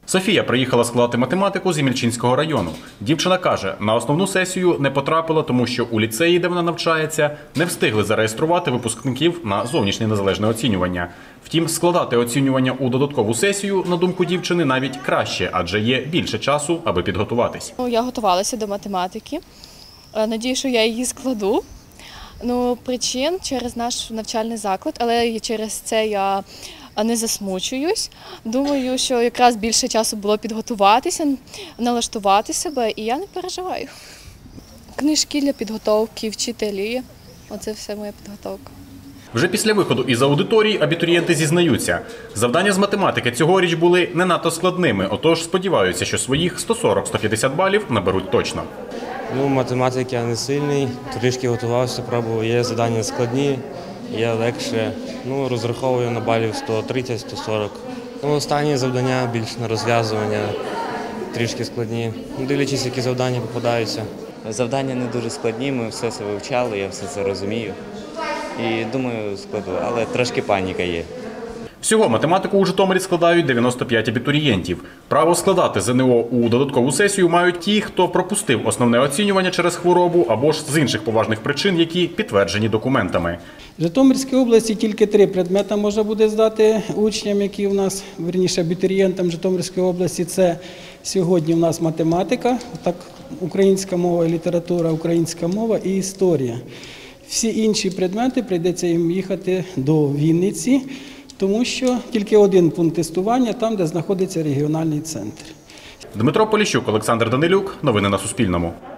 Софія приїхала складати математику з Ємільчинського району. Дівчина каже, на основну сесію не потрапила, тому що у ліцеї, де вона навчається, не встигли зареєструвати випускників на зовнішнє незалежне оцінювання. Втім, складати оцінювання у додаткову сесію, на думку дівчини, навіть краще, адже є більше часу, аби підготуватись. Я готувалася до математики. Надію, що я її складу. Причин через наш навчальний заклад, але і через це я не засмучуюсь. Думаю, що якраз більше часу було підготуватися, налаштувати себе, і я не переживаю. Книжки для підготовки, вчителі – оце все моя підготовка. Вже після виходу із аудиторії абітурієнти зізнаються, завдання з математики цьогоріч були не надто складними, отож сподіваються, що своїх 140-150 балів наберуть точно. Математики я не сильний, трішки готувався, пробував, є завдання складні, є легше, розраховую на балів 130-140. Останні завдання більш на розв'язування, трішки складні, дивлячись, які завдання попадаються. Завдання не дуже складні, ми все це вивчали, я все це розумію і думаю складу, але трошки паніка є. Всього математику у Житомирі складають 95 абітурієнтів. Право складати ЗНО у додаткову сесію мають ті, хто пропустив основне оцінювання через хворобу або ж з інших поважних причин, які підтверджені документами. В Житомирській області тільки 3 предмети можна буде здати учням, які у нас, вірніше, абітурієнтам Житомирської області. Це сьогодні у нас математика, так, українська мова і література, українська мова і історія. Всі інші предмети прийдеться їм їхати до Вінниці, тому що тільки один пункт тестування там, де знаходиться регіональний центр. Дмитро Поліщук, Олександр Данилюк. Новини на Суспільному.